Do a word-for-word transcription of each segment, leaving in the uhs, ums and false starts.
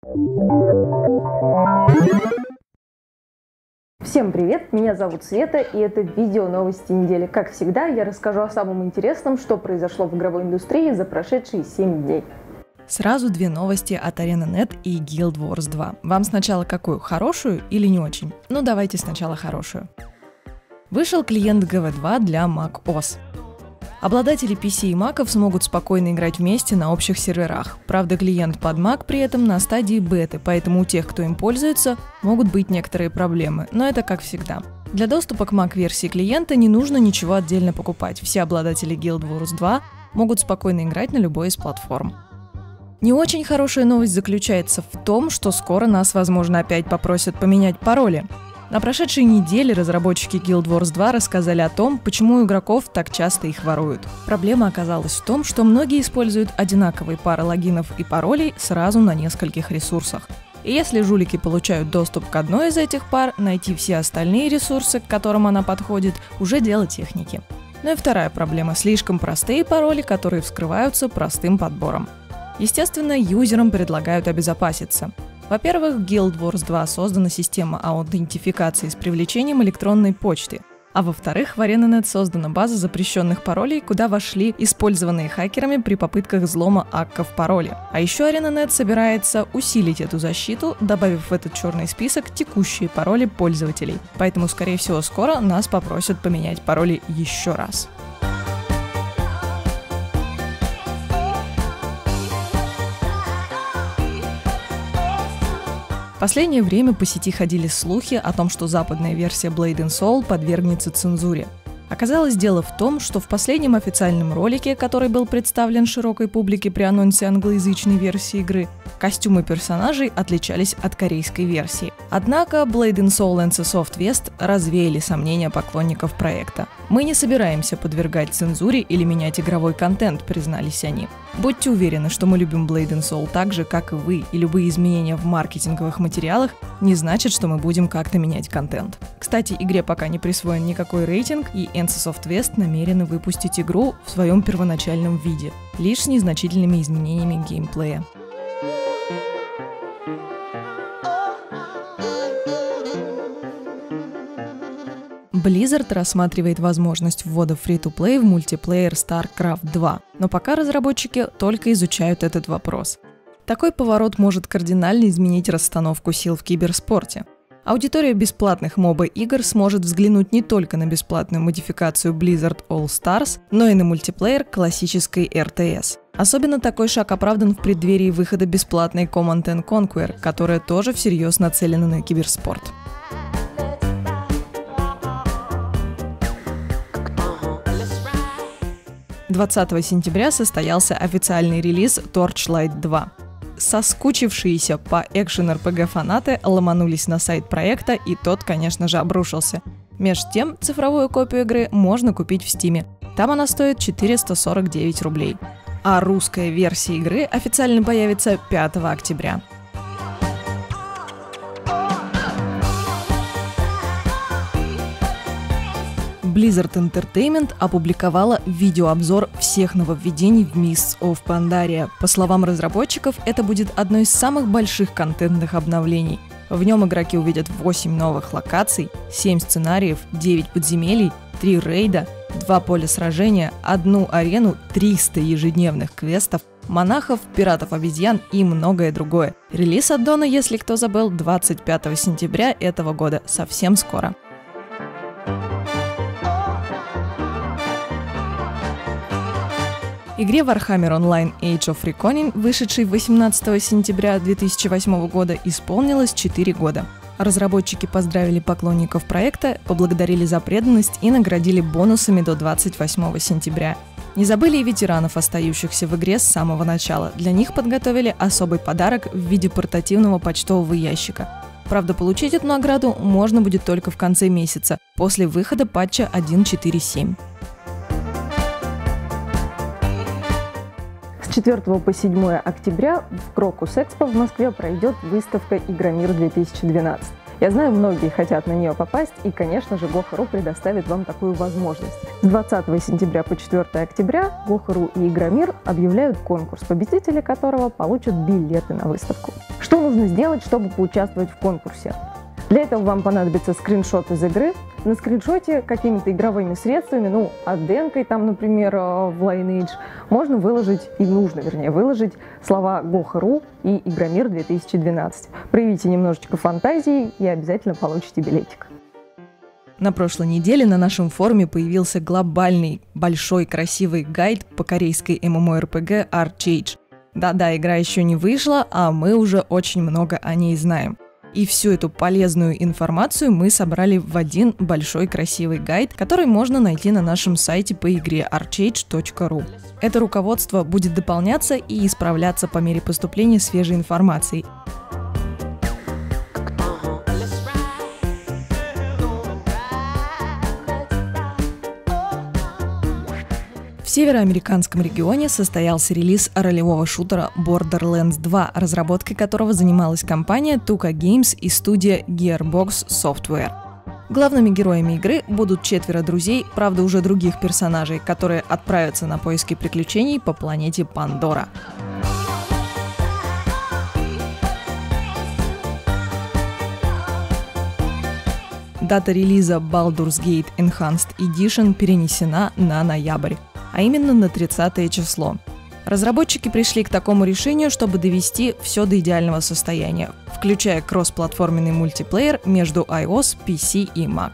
Всем привет, меня зовут Света, и это видео новости недели. Как всегда, я расскажу о самом интересном, что произошло в игровой индустрии за прошедшие семь дней. Сразу две новости от Arena точка нет и Guild Wars два. Вам сначала какую, хорошую или не очень? Ну давайте сначала хорошую. Вышел клиент джи ви два для macOS. Обладатели пи си и маков смогут спокойно играть вместе на общих серверах. Правда, клиент под Mac при этом на стадии беты, поэтому у тех, кто им пользуется, могут быть некоторые проблемы, но это как всегда. Для доступа к Mac-версии клиента не нужно ничего отдельно покупать. Все обладатели Guild Wars два могут спокойно играть на любой из платформ. Не очень хорошая новость заключается в том, что скоро нас, возможно, опять попросят поменять пароли. На прошедшей неделе разработчики Guild Wars два рассказали о том, почему у игроков так часто их воруют. Проблема оказалась в том, что многие используют одинаковые пары логинов и паролей сразу на нескольких ресурсах. И если жулики получают доступ к одной из этих пар, найти все остальные ресурсы, к которым она подходит, уже дело техники. Ну и вторая проблема – слишком простые пароли, которые вскрываются простым подбором. Естественно, юзерам предлагают обезопаситься. Во-первых, в Guild Wars два создана система аутентификации с привлечением электронной почты. А во-вторых, в Arena точка нет создана база запрещенных паролей, куда вошли использованные хакерами при попытках взлома акков пароли. А еще Arena точка нет собирается усилить эту защиту, добавив в этот черный список текущие пароли пользователей. Поэтому, скорее всего, скоро нас попросят поменять пароли еще раз. В последнее время по сети ходили слухи о том, что западная версия Blade and Soul подвергнется цензуре. Оказалось, дело в том, что в последнем официальном ролике, который был представлен широкой публике при анонсе англоязычной версии игры, костюмы персонажей отличались от корейской версии. Однако Blade and Soul и NCsoft West развеяли сомнения поклонников проекта. «Мы не собираемся подвергать цензуре или менять игровой контент», — признались они. Будьте уверены, что мы любим Blade and Soul так же, как и вы, и любые изменения в маркетинговых материалах не значат, что мы будем как-то менять контент. Кстати, игре пока не присвоен никакой рейтинг, и NCsoft West намерены выпустить игру в своем первоначальном виде, лишь с незначительными изменениями геймплея. Blizzard рассматривает возможность ввода фри-то-плей в мультиплеер StarCraft два, но пока разработчики только изучают этот вопрос. Такой поворот может кардинально изменить расстановку сил в киберспорте. Аудитория бесплатных моба-игр сможет взглянуть не только на бесплатную модификацию Blizzard All Stars, но и на мультиплеер классической эр тэ эс. Особенно такой шаг оправдан в преддверии выхода бесплатной Command энд Conquer, которая тоже всерьез нацелена на киберспорт. двадцатого сентября состоялся официальный релиз Torchlight два. Соскучившиеся по экшен-эр пэ гэ фанаты ломанулись на сайт проекта, и тот, конечно же, обрушился. Меж тем, цифровую копию игры можно купить в Steam. Там она стоит четыреста сорок девять рублей. А русская версия игры официально появится пятого октября. Blizzard Entertainment опубликовала видеообзор всех нововведений в Mists of Pandaria. По словам разработчиков, это будет одно из самых больших контентных обновлений. В нем игроки увидят восемь новых локаций, семь сценариев, девять подземелий, три рейда, два поля сражения, одну арену, триста ежедневных квестов, монахов, пиратов-обезьян и многое другое. Релиз аддона, если кто забыл, двадцать пятого сентября этого года, совсем скоро. Игре Warhammer Online Age of Reckoning, вышедшей восемнадцатого сентября две тысячи восьмого года, исполнилось четыре года. Разработчики поздравили поклонников проекта, поблагодарили за преданность и наградили бонусами до двадцать восьмого сентября. Не забыли и ветеранов, остающихся в игре с самого начала. Для них подготовили особый подарок в виде портативного почтового ящика. Правда, получить эту награду можно будет только в конце месяца, после выхода патча один точка четыре точка семь. С четвёртого по седьмое октября в Crocus Expo в Москве пройдет выставка «Игромир две тысячи двенадцать». Я знаю, многие хотят на нее попасть, и, конечно же, Гоха.ру предоставит вам такую возможность. С двадцатого сентября по четвёртое октября Гоха.ру и Игромир объявляют конкурс, победители которого получат билеты на выставку. Что нужно сделать, чтобы поучаствовать в конкурсе? Для этого вам понадобится скриншот из игры. На скриншоте какими-то игровыми средствами, ну, адденкой там, например, в Lineage, можно выложить, и нужно, вернее, выложить слова Гоха.ру и Игромир две тысячи двенадцать. Проявите немножечко фантазии и обязательно получите билетик. На прошлой неделе на нашем форуме появился глобальный, большой, красивый гайд по корейской MMORPG ArcheAge. Да-да, игра еще не вышла, а мы уже очень много о ней знаем. И всю эту полезную информацию мы собрали в один большой красивый гайд, который можно найти на нашем сайте по игре арчейдж точка ру. Это руководство будет дополняться и исправляться по мере поступления свежей информации. В североамериканском регионе состоялся релиз ролевого шутера Borderlands два, разработкой которого занималась компания Tuka Games и студия Gearbox Software. Главными героями игры будут четверо друзей, правда уже других персонажей, которые отправятся на поиски приключений по планете Пандора. Дата релиза Baldur's Gate Enhanced Edition перенесена на ноябрь, а именно на тридцатое число. Разработчики пришли к такому решению, чтобы довести все до идеального состояния, включая кроссплатформенный мультиплеер между iOS, пи си и Mac.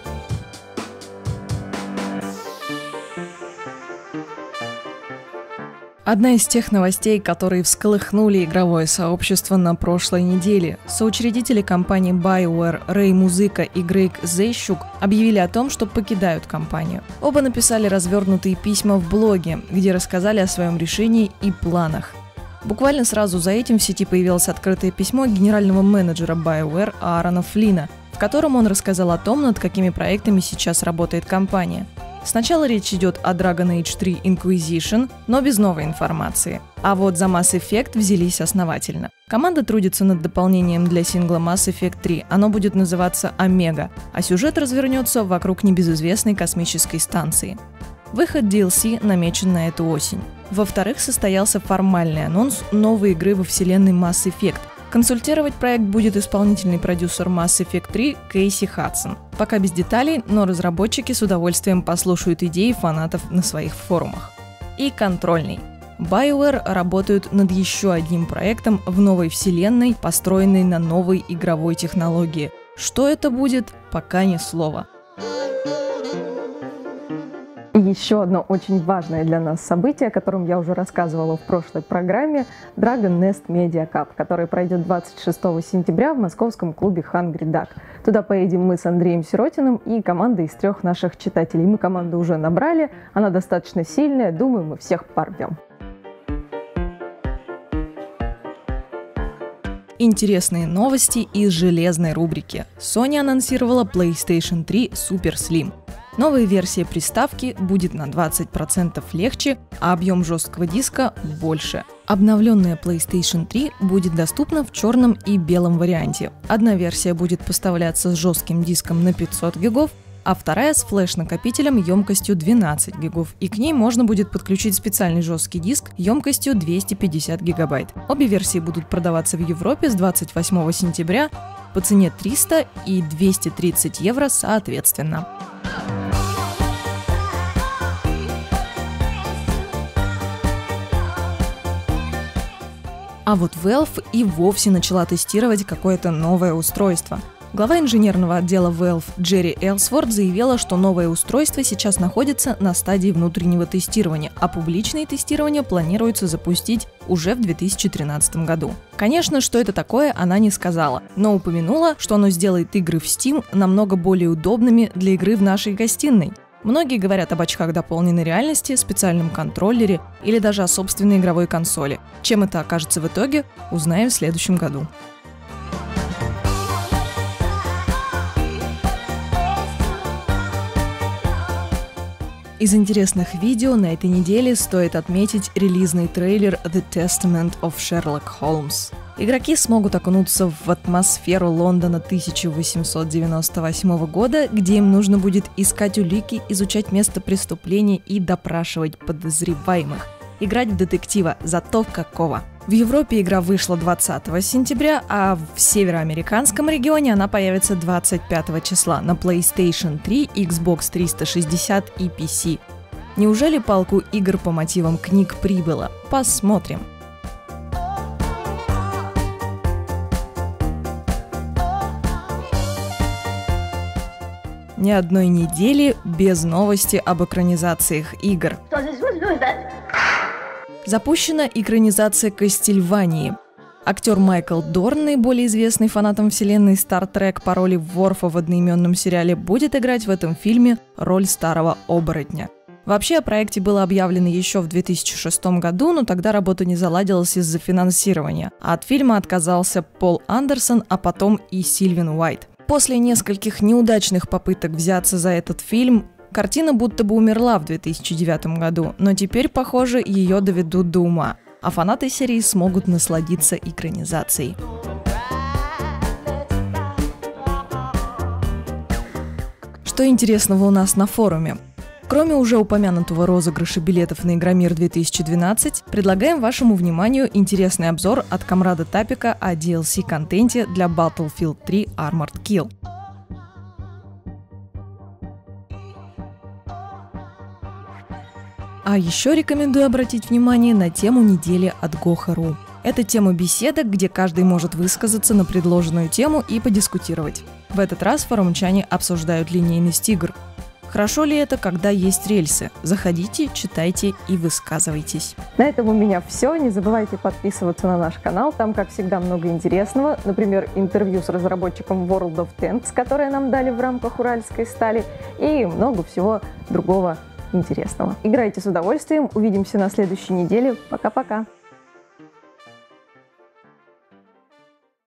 Одна из тех новостей, которые всколыхнули игровое сообщество на прошлой неделе. Соучредители компании BioWare Рэй Музыка и Грейг Зейщук объявили о том, что покидают компанию. Оба написали развернутые письма в блоге, где рассказали о своем решении и планах. Буквально сразу за этим в сети появилось открытое письмо генерального менеджера BioWare Аарона Флина, в котором он рассказал о том, над какими проектами сейчас работает компания. Сначала речь идет о Dragon Age три Inquisition, но без новой информации. А вот за Mass Effect взялись основательно. Команда трудится над дополнением для сингла Mass Effect три, оно будет называться Омега, а сюжет развернется вокруг небезызвестной космической станции. Выход ди эл си намечен на эту осень. Во-вторых, состоялся формальный анонс новой игры во вселенной Mass Effect. Консультировать проект будет исполнительный продюсер Mass Effect три Кейси Хадсон. Пока без деталей, но разработчики с удовольствием послушают идеи фанатов на своих форумах. И контрольный. BioWare работают над еще одним проектом в новой вселенной, построенной на новой игровой технологии. Что это будет, пока ни слова. И еще одно очень важное для нас событие, о котором я уже рассказывала в прошлой программе – Dragon Nest Media Cup, который пройдет двадцать шестого сентября в московском клубе Hungry Duck. Туда поедем мы с Андреем Сиротиным и командой из трех наших читателей. Мы команду уже набрали, она достаточно сильная, думаю, мы всех порвем. Интересные новости из железной рубрики. Sony анонсировала PlayStation три Super Slim. Новая версия приставки будет на двадцать процентов легче, а объем жесткого диска больше. Обновленная PlayStation три будет доступна в черном и белом варианте. Одна версия будет поставляться с жестким диском на пятьсот гигов, а вторая с флеш-накопителем емкостью двенадцать гигов, и к ней можно будет подключить специальный жесткий диск емкостью двести пятьдесят гигабайт. Обе версии будут продаваться в Европе с двадцать восьмого сентября по цене триста и двести тридцать евро соответственно. А вот Valve и вовсе начала тестировать какое-то новое устройство. Глава инженерного отдела Valve Джерри Элсворт заявила, что новое устройство сейчас находится на стадии внутреннего тестирования, а публичное тестирование планируется запустить уже в две тысячи тринадцатом году. Конечно, что это такое, она не сказала, но упомянула, что оно сделает игры в Steam намного более удобными для игры в нашей гостиной. Многие говорят об очках дополненной реальности, специальном контроллере или даже о собственной игровой консоли. Чем это окажется в итоге, узнаем в следующем году. Из интересных видео на этой неделе стоит отметить релизный трейлер The Testament of Sherlock Holmes. Игроки смогут окунуться в атмосферу Лондона тысяча восемьсот девяносто восьмого года, где им нужно будет искать улики, изучать место преступления и допрашивать подозреваемых. Играть в детектива, зато какого! В Европе игра вышла двадцатого сентября, а в североамериканском регионе она появится двадцать пятого числа на PlayStation три, Xbox триста шестьдесят и пи си. Неужели палку игр по мотивам книг прибыло? Посмотрим. Ни одной недели без новости об экранизациях игр. Запущена экранизация Кастельвании. Актер Майкл Дорн, наиболее известный фанатам вселенной Star Trek по роли Ворфа в одноименном сериале, будет играть в этом фильме роль старого оборотня. Вообще о проекте было объявлено еще в две тысячи шестом году, но тогда работа не заладилась из-за финансирования, а от фильма отказался Пол Андерсон, а потом и Сильвин Уайт. После нескольких неудачных попыток взяться за этот фильм, картина будто бы умерла в две тысячи девятом году, но теперь, похоже, ее доведут до ума, а фанаты серии смогут насладиться экранизацией. Что интересного у нас на форуме? Кроме уже упомянутого розыгрыша билетов на Игромир две тысячи двенадцать, предлагаем вашему вниманию интересный обзор от Камрада Тапика о ди эл си-контенте для Battlefield три Armored Kill. А еще рекомендую обратить внимание на тему недели от Гоха точка ру. Это тема беседок, где каждый может высказаться на предложенную тему и подискутировать. В этот раз форумчане обсуждают линейность игр. Хорошо ли это, когда есть рельсы? Заходите, читайте и высказывайтесь. На этом у меня все. Не забывайте подписываться на наш канал. Там, как всегда, много интересного. Например, интервью с разработчиком World of Tanks, которое нам дали в рамках Уральской стали. И много всего другого интересного. Играйте с удовольствием. Увидимся на следующей неделе. Пока-пока.